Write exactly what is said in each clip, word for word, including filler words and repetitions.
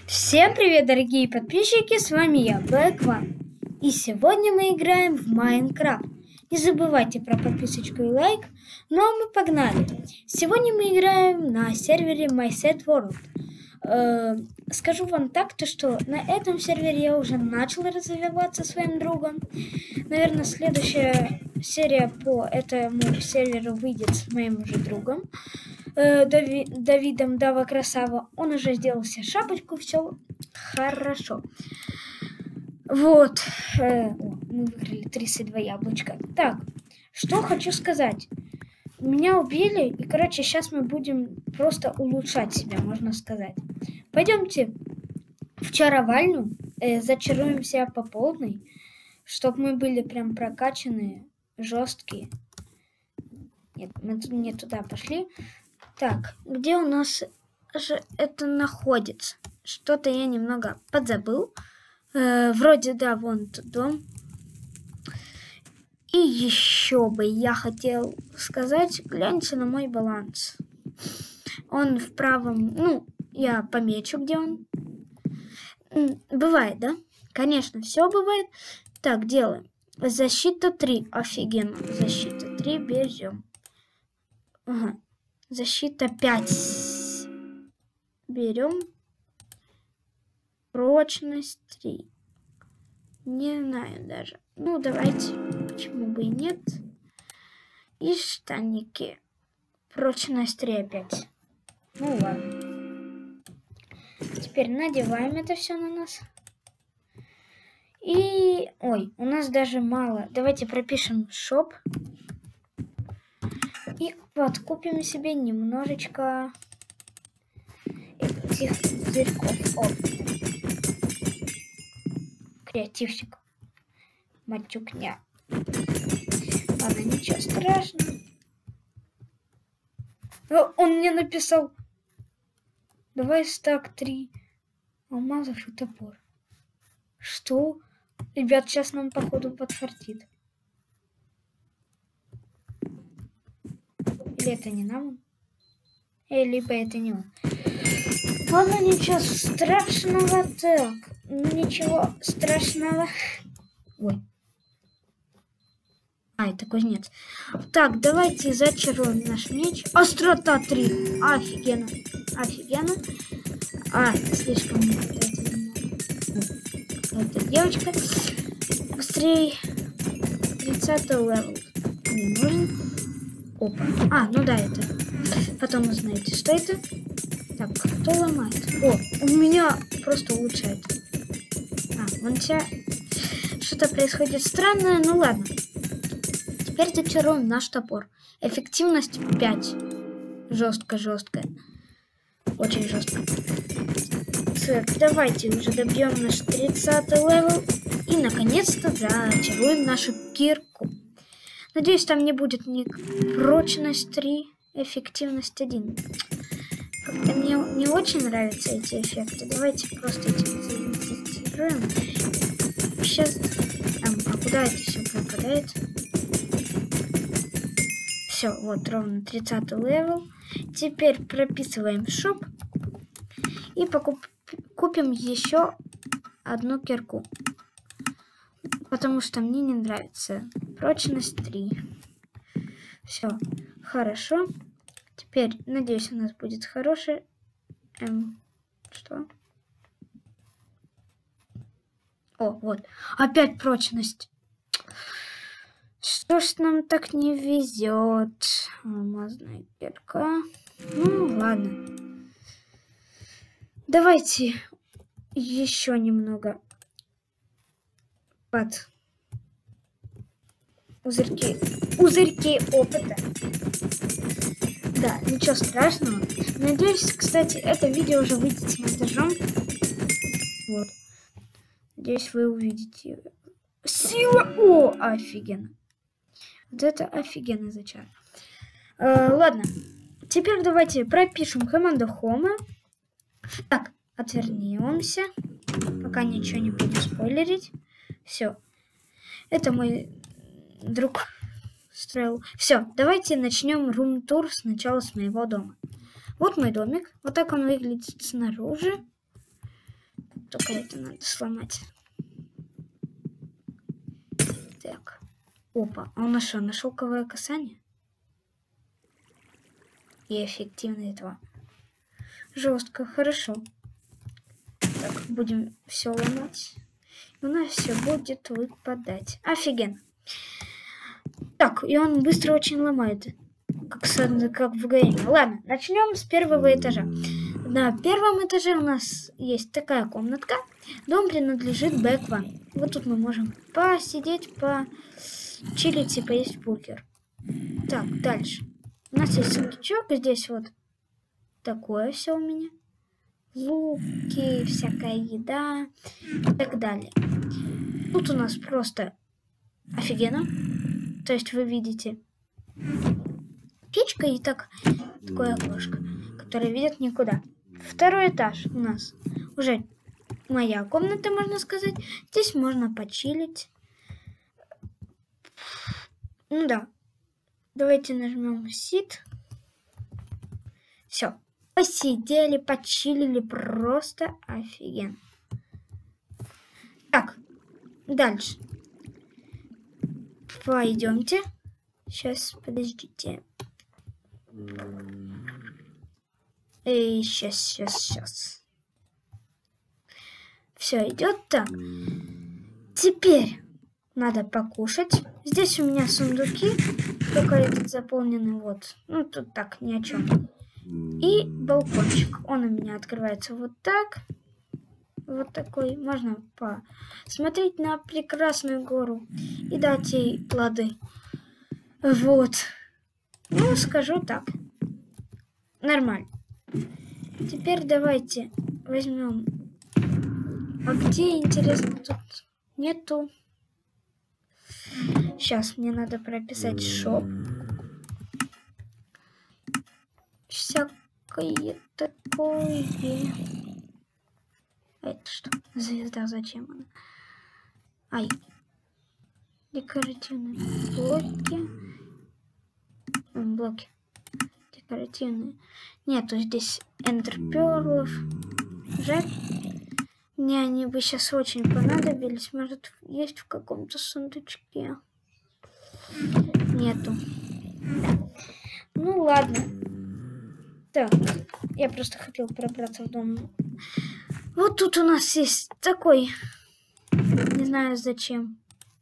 Всем привет, дорогие подписчики, с вами я, Black One. И сегодня мы играем в Майнкрафт. Не забывайте про подписочку и лайк. Ну а мы погнали. Сегодня мы играем на сервере MySetWorld. Э, скажу вам так, то что на этом сервере я уже начал развиваться своим другом. Наверное, следующая серия по этому серверу выйдет с моим уже другом. Дави, Давидом Дава Красава. Он уже сделал себе шапочку, все хорошо. Вот. Э, мы выиграли тридцать два яблочка. Так, что хочу сказать. Меня убили, и, короче, сейчас мы будем просто улучшать себя, можно сказать. Пойдемте в чаровальню, э, зачаруем себя по полной, чтобы мы были прям прокачанные, жесткие. Нет, мы не туда пошли. Так, где у нас же это находится? Что-то я немного подзабыл. Э, вроде, да, вон тут дом. И еще бы я хотел сказать, гляньте на мой баланс. Он в правом, ну, я помечу, где он. Бывает, да? Конечно, все бывает. Так, делаем. Защита три. Офигенно. Защита три берем. Ага. Защита пять. Берем. Прочность три. Не знаю даже. Ну, давайте. Почему бы и нет. И штаники. Прочность три опять. Ну, ладно. Теперь надеваем это все на нас. И... Ой, у нас даже мало. Давайте пропишем шоп. И подкупим себе немножечко этих зверьков. О. Креативщик. Матюкня. Ладно, ничего страшного. О, он мне написал. Давай стак три алмазов и топор. Что? Ребят, сейчас нам походу подфартит. Или это не нам? Э, либо это не он. Ладно, ничего страшного. Так, ничего страшного. Ой. А, это кузнец. Так, давайте зачаруем наш меч. Острота три. Офигенно. Офигенно. А, слишком много. Это девочка. Быстрее. тридцатый левел. Не нужен. Опа. А, ну да, это. Потом узнаете, что это. Так, кто ломает? О, у меня просто улучшает. А, вон тебя. Что-то происходит странное, ну ладно. Теперь зачаруем наш топор. Эффективность пять. Жестко-жестко. Очень жестко. Так, давайте уже добьем наш тридцатый левел. И наконец-то зачаруем нашу кирку. Надеюсь, там не будет ни прочность три, эффективность один. Как-то мне не очень нравятся эти эффекты. Давайте просто эти затестируем. Сейчас... А, а куда это все пропадает? Все, вот ровно тридцатый левел. Теперь прописываем шоп. И покуп... купим еще одну кирку. Потому что мне не нравится. Прочность три. Все, хорошо. Теперь, надеюсь, у нас будет хороший... Эм, что? О, вот. Опять прочность. Что ж нам так не везет? Алмазная кирка. Ну, ладно. Давайте еще немного под узырьки, узырьки опыта. Да, ничего страшного. Надеюсь, кстати, это видео уже выйдет с монтажом. Вот. Надеюсь, вы увидите. Сила! О, офигенно. Вот это офигенный зачар. Э, ладно. Теперь давайте пропишем команду Home. Так, отвернемся. Пока ничего не буду спойлерить. Все. Это мой друг строил. Все, давайте начнем рум-тур сначала с моего дома. Вот мой домик. Вот так он выглядит снаружи. Только это надо сломать. Так. Опа, а он нашел, на шелковое касание. И эффективно этого. Жестко, хорошо. Так, будем все ломать. У нас все будет выпадать. Офигенно. Так, и он быстро очень ломает. Как, как в ГМ. Ладно, начнем с первого этажа. На первом этаже у нас есть такая комнатка. Дом принадлежит Бэква. Вот тут мы можем посидеть, почилить и поесть бургер. Так, дальше. У нас есть сундучок. Здесь вот такое все у меня. Луки, всякая еда и так далее. Тут у нас просто офигенно. То есть вы видите печка и так, такое окошко, которое ведет никуда. Второй этаж у нас уже моя комната, можно сказать. Здесь можно почилить. Ну да. Давайте нажмем сит. Все. Посидели, почилили, просто офигенно. Так, дальше. Пойдемте. Сейчас, подождите. Эй, сейчас, сейчас, сейчас. Все идет так. Теперь надо покушать. Здесь у меня сундуки, только этот заполненный вот. Ну, тут так, ни о чем. И балкончик. Он у меня открывается вот так. Вот такой. Можно посмотреть на прекрасную гору и дать ей плоды. Вот. Ну, скажу так. Нормально. Теперь давайте возьмем. А где, интересно, тут нету? Сейчас мне надо прописать шоп. Всякое такое. Это что? Звезда, зачем она? Ай. Декоративные блоки. Блоки. Декоративные. Нету здесь эндерперлов. Жаль. Мне они бы сейчас очень понадобились. Может, есть в каком-то сундучке. Нету. Ну ладно. Так, я просто хотел пробраться в дом. Вот тут у нас есть такой, не знаю зачем.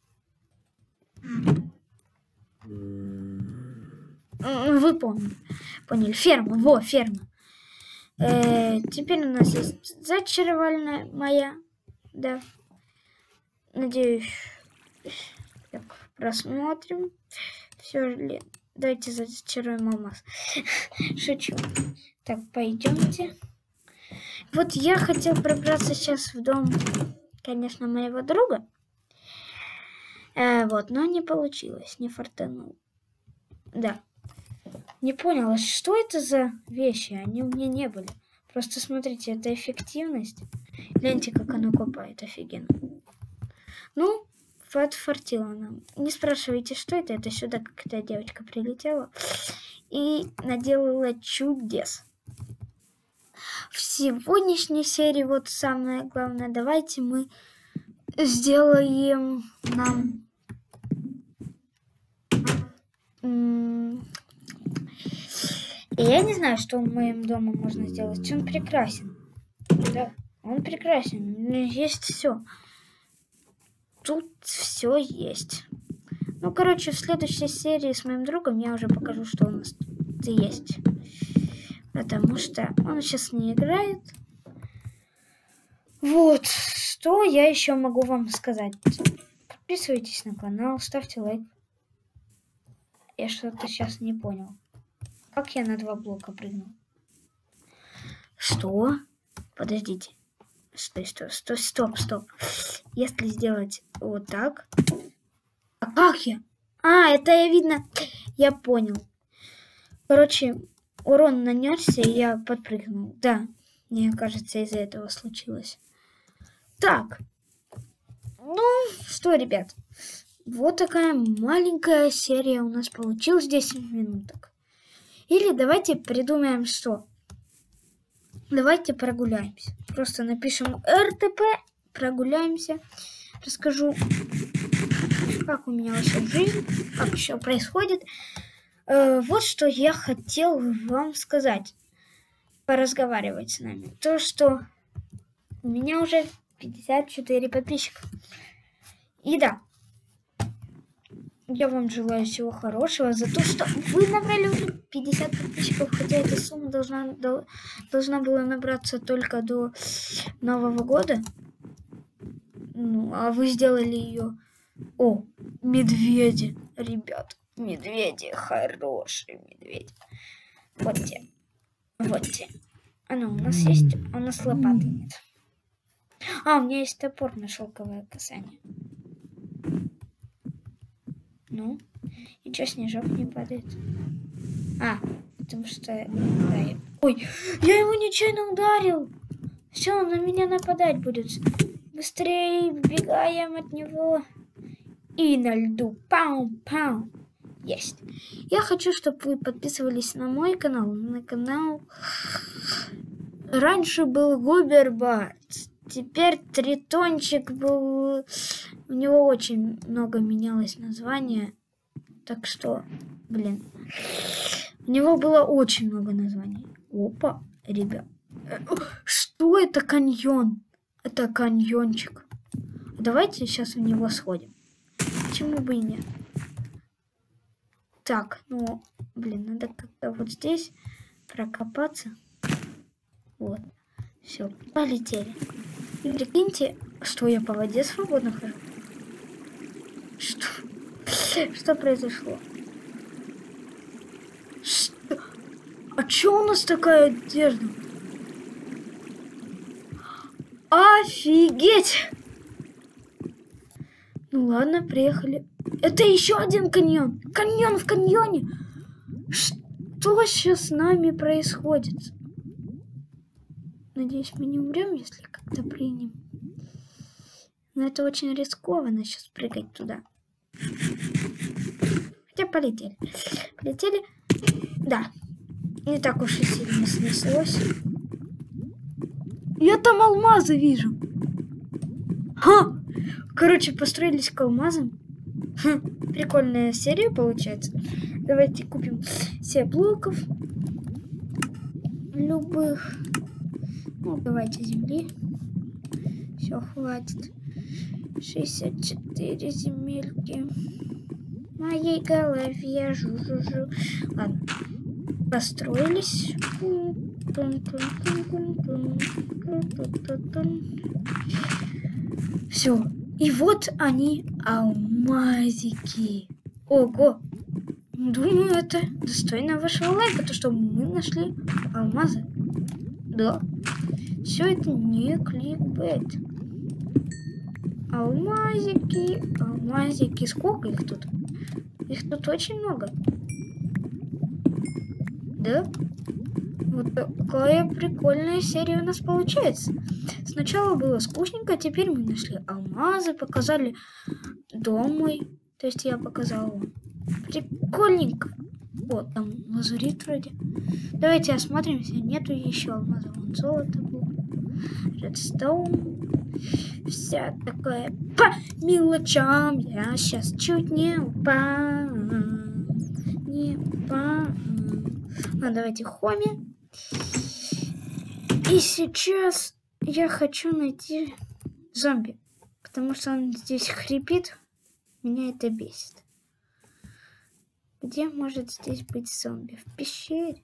Вы поняли, поняли. Ферма, во, ферма. Э, теперь у нас есть зачаровальная моя, да. Надеюсь, так, просмотрим. Все ли? Давайте зачаруем алмаз. Шучу. Так, пойдемте. Вот я хотел пробраться сейчас в дом, конечно, моего друга. Э, вот, но не получилось, не фартанул. Да. Не поняла, что это за вещи? Они у меня не были. Просто смотрите, это эффективность. Гляньте, как оно копает, офигенно. Ну, отфартило нам. Не спрашивайте, что это. Это сюда какая-то девочка прилетела и наделала чудес. В сегодняшней серии вот самое главное. Давайте мы сделаем нам... Я не знаю, что в моем доме можно сделать. Он прекрасен. Да, он прекрасен. Есть все. Тут все есть. Ну, короче, в следующей серии с моим другом я уже покажу, что у нас тут есть. Потому что он сейчас не играет. Вот. Что я еще могу вам сказать? Подписывайтесь на канал, ставьте лайк. Я что-то сейчас не понял. Как я на два блока прыгнул? Что? Подождите. Стой, стой, стой, стоп, стоп. Если сделать вот так... А как я? А, это я видно... Я понял. Короче, урон нанесся, и я подпрыгнул. Да, мне кажется, из-за этого случилось. Так. Ну, что, ребят. Вот такая маленькая серия у нас получилась. десять минуток. Или давайте придумаем что. Давайте прогуляемся. Просто напишем эр тэ пэ, прогуляемся. Расскажу, как у меня вообще жизнь, как все происходит. Э, вот что я хотел вам сказать. Поразговаривать с нами. То, что у меня уже пятьдесят четыре подписчика. И да, я вам желаю всего хорошего за то, что вы набрали уже пятьдесят подписчиков, хотя эта сумма должна, должна была набраться только до Нового года. Ну, а вы сделали ее... О, медведи, ребят, медведи, хорошие медведи. Вот те, вот те. А ну, у нас есть, у нас лопаты нет. А, у меня есть топор на шелковое касание. Ну, и чё, снежок не падает? А, потому что... Да, я... Ой, я его нечаянно ударил! Все, он на меня нападать будет. Быстрее бегаем от него. И на льду. Пау-пау. Есть. Я хочу, чтобы вы подписывались на мой канал. На канал... Раньше был Губербард. Теперь Тритончик был... У него очень много менялось название. Так что, блин. У него было очень много названий. Опа, ребят. Что это каньон? Это каньончик. Давайте сейчас в него сходим. Почему бы и нет? Так, ну, блин, надо как-то вот здесь прокопаться. Вот. Все, полетели. И прикиньте, что я по воде свободно хожу. Что? Что произошло? Что? А чё у нас такая одежда? Офигеть! Ну ладно, приехали. Это еще один каньон. Каньон в каньоне. Что сейчас с нами происходит? Надеюсь, мы не умрем, если как-то примем. Но это очень рискованно сейчас прыгать туда. Хотя полетели. Полетели. Да. Не так уж и сильно снеслось. Я там алмазы вижу. Ха! Короче, построились к алмазам. Хм, прикольная серия получается. Давайте купим себе блоков. Любых. Ну, давайте земли. Все, хватит. шестьдесят четыре земельки. В моей голове жу-жу-жу. Ладно. Построились. Все. И вот они, алмазики. Ого. Думаю, это достойно вашего лайка, то что мы нашли алмазы. Да. Все это не кликбейт. Алмазики, алмазики. Сколько их тут? Их тут очень много. Да? Вот такая прикольная серия у нас получается. Сначала было скучненько, теперь мы нашли алмазы, показали дом мой. То есть я показала вам. Прикольненько. Вот, там лазурит вроде. Давайте осмотримся. Нету еще алмазов. Вон золото было. Редстоун. Вся такая по мелочам. Я сейчас чуть не упал. Не упал. Ну, давайте хоми. И сейчас я хочу найти зомби. Потому что он здесь хрипит. Меня это бесит. Где может здесь быть зомби? В пещере?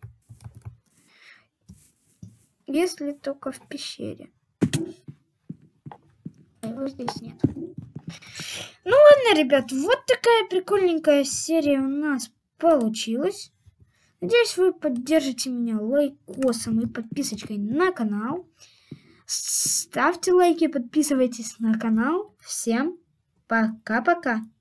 Если только в пещере. А его здесь нет. Ну ладно, ребят, вот такая прикольненькая серия у нас получилась. Надеюсь, вы поддержите меня лайкосом и подписочкой на канал. Ставьте лайки, подписывайтесь на канал. Всем пока-пока.